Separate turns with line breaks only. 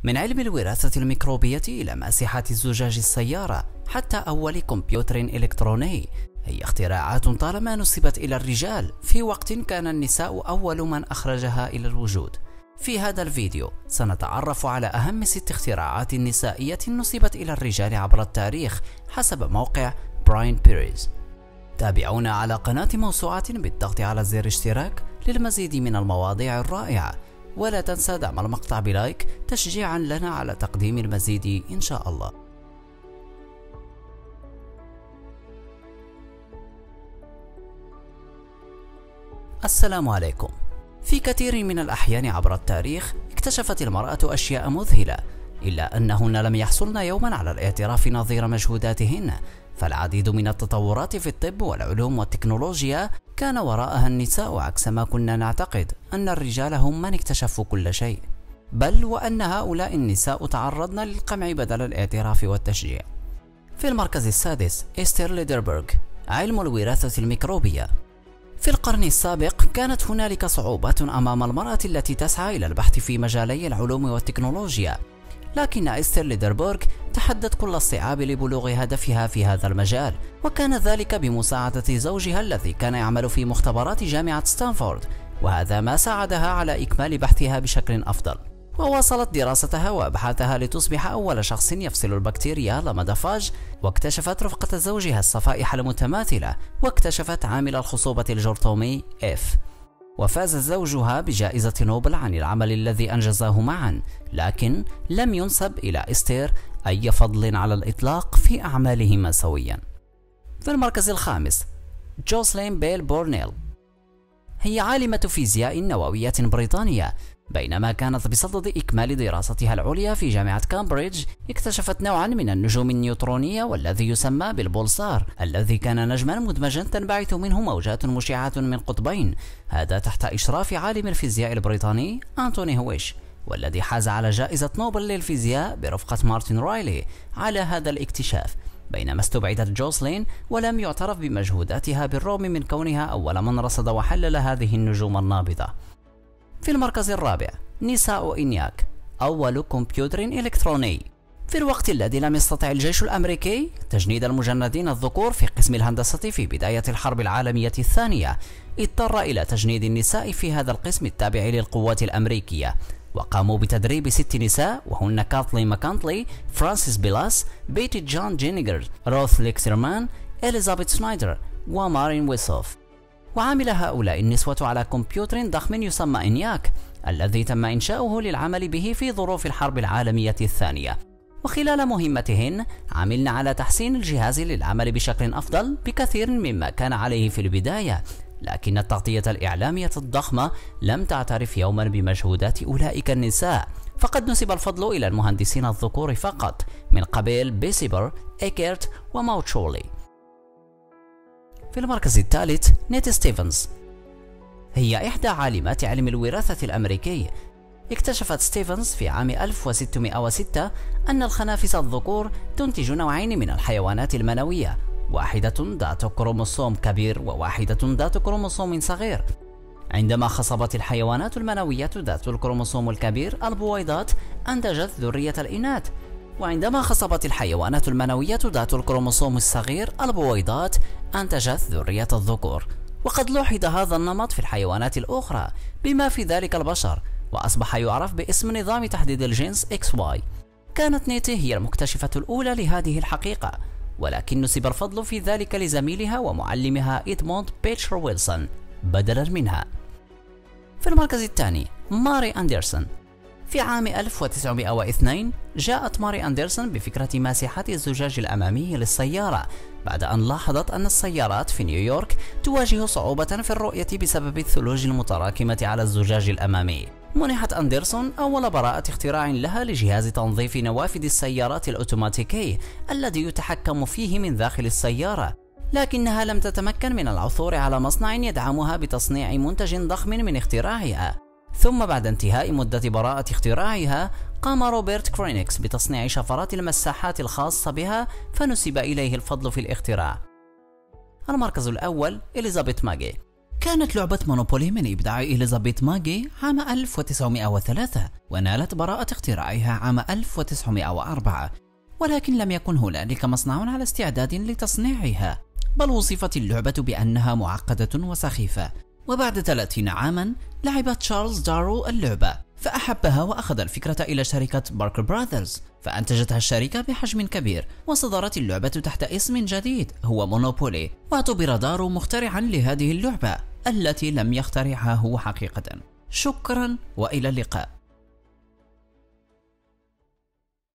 من علم الوراثة الميكروبية إلى ماسحة زجاج السيارة حتى أول كمبيوتر إلكتروني، هي اختراعات طالما نسبت إلى الرجال في وقت كان النساء أول من أخرجها إلى الوجود. في هذا الفيديو سنتعرف على أهم 6 اختراعات نسائية نسبت إلى الرجال عبر التاريخ حسب موقع براين بيريز. تابعونا على قناة موسوعة بالضغط على زر اشتراك للمزيد من المواضيع الرائعة، ولا تنسى دعم المقطع بلايك تشجيعا لنا على تقديم المزيد إن شاء الله. السلام عليكم. في كثير من الأحيان عبر التاريخ اكتشفت المرأة أشياء مذهلة، إلا أنهن لم يحصلن يوما على الاعتراف نظير مجهوداتهن، فالعديد من التطورات في الطب والعلوم والتكنولوجيا كان وراءها النساء، عكس ما كنا نعتقد أن الرجال هم من اكتشفوا كل شيء، بل وأن هؤلاء النساء تعرضن للقمع بدل الاعتراف والتشجيع. في المركز السادس إستير ليدربرغ، علم الوراثة الميكروبية. في القرن السابق كانت هنالك صعوبات أمام المرأة التي تسعى إلى البحث في مجالي العلوم والتكنولوجيا، لكن إستير ليدربرغ تحدت كل الصعاب لبلوغ هدفها في هذا المجال، وكان ذلك بمساعدة زوجها الذي كان يعمل في مختبرات جامعة ستانفورد، وهذا ما ساعدها على إكمال بحثها بشكل أفضل. وواصلت دراستها وأبحاثها لتصبح أول شخص يفصل البكتيريا لمدافاج، واكتشفت رفقة زوجها الصفائح المتماثلة، واكتشفت عامل الخصوبة الجرثومي F. وفاز زوجها بجائزة نوبل عن العمل الذي أنجزاه معا، لكن لم ينسب إلى إستير أي فضل على الإطلاق في أعمالهما سويا. في المركز الخامس جوسلين بيل بورنيل، هي عالمة فيزياء نووية بريطانية. بينما كانت بصدد إكمال دراستها العليا في جامعة كامبريدج، اكتشفت نوعا من النجوم النيوترونية والذي يسمى بالبولسار، الذي كان نجما مدمجا تنبعث منه موجات مشعة من قطبين، هذا تحت إشراف عالم الفيزياء البريطاني أنتوني هويش، والذي حاز على جائزة نوبل للفيزياء برفقة مارتن رايلي على هذا الاكتشاف. بينما استبعدت جوسلين ولم يعترف بمجهوداتها بالرغم من كونها أول من رصد وحلل هذه النجوم النابضة. في المركز الرابع نيساء إنياك، أول كمبيوتر إلكتروني. في الوقت الذي لم يستطع الجيش الأمريكي تجنيد المجندين الذكور في قسم الهندسة في بداية الحرب العالمية الثانية، اضطر إلى تجنيد النساء في هذا القسم التابع للقوات الأمريكية، وقاموا بتدريب 6 نساء، وهن كاثلين ماكانتلي، فرانسيس بيلاس، بيتي جون جينيجر، روث ليكسرمان، إليزابيث سنايدر، ومارين ويسوف. وعمل هؤلاء النسوة على كمبيوتر ضخم يسمى إنياك، الذي تم إنشاؤه للعمل به في ظروف الحرب العالمية الثانية. وخلال مهمتهن عملن على تحسين الجهاز للعمل بشكل أفضل بكثير مما كان عليه في البداية، لكن التغطية الإعلامية الضخمة لم تعترف يوما بمجهودات أولئك النساء، فقد نسب الفضل إلى المهندسين الذكور فقط من قبيل بيسيبر، إيكيرت، وماوتشولي. في المركز الثالث نيت ستيفنز، هي إحدى عالمات علم الوراثة الأمريكي. اكتشفت ستيفنز في عام 1606 أن الخنافس الذكور تنتج نوعين من الحيوانات المنوية، واحدة ذات كروموسوم كبير وواحدة ذات كروموسوم صغير. عندما خصبت الحيوانات المنوية ذات الكروموسوم الكبير البويضات، أنتجت ذرية الإناث، وعندما خصبت الحيوانات المنوية ذات الكروموسوم الصغير البويضات، أنتجت ذرية الذكور. وقد لوحظ هذا النمط في الحيوانات الأخرى بما في ذلك البشر، وأصبح يعرف باسم نظام تحديد الجنس XY. كانت نيتي هي المكتشفة الأولى لهذه الحقيقة، ولكن نسب الفضل في ذلك لزميلها ومعلمها إدموند بيتشر ويلسون بدلا منها. في المركز الثاني ماري أندرسون. في عام 1902 جاءت ماري أندرسون بفكرة ماسحة الزجاج الأمامي للسيارة، بعد أن لاحظت أن السيارات في نيويورك تواجه صعوبة في الرؤية بسبب الثلوج المتراكمة على الزجاج الأمامي. منحت أندرسون أول براءة اختراع لها لجهاز تنظيف نوافذ السيارات الأوتوماتيكي الذي يتحكم فيه من داخل السيارة، لكنها لم تتمكن من العثور على مصنع يدعمها بتصنيع منتج ضخم من اختراعها. ثم بعد انتهاء مدة براءة اختراعها، قام روبرت كرينكس بتصنيع شفرات المساحات الخاصة بها، فنسب إليه الفضل في الاختراع. المركز الأول إليزابيث ماجي. كانت لعبة مونوبولي من إبداع إليزابيث ماجي عام 1903 ونالت براءة اختراعها عام 1904، ولكن لم يكن هنالك مصنع على استعداد لتصنيعها، بل وصفت اللعبة بأنها معقدة وسخيفة. وبعد 30 عاما لعب تشارلز دارو اللعبة فأحبها وأخذ الفكرة إلى شركة باركر براذرز، فأنتجتها الشركة بحجم كبير، وصدرت اللعبة تحت اسم جديد هو مونوبولي، واعتبر دارو مخترعا لهذه اللعبة التي لم يخترعها هو حقيقة. شكرا وإلى اللقاء.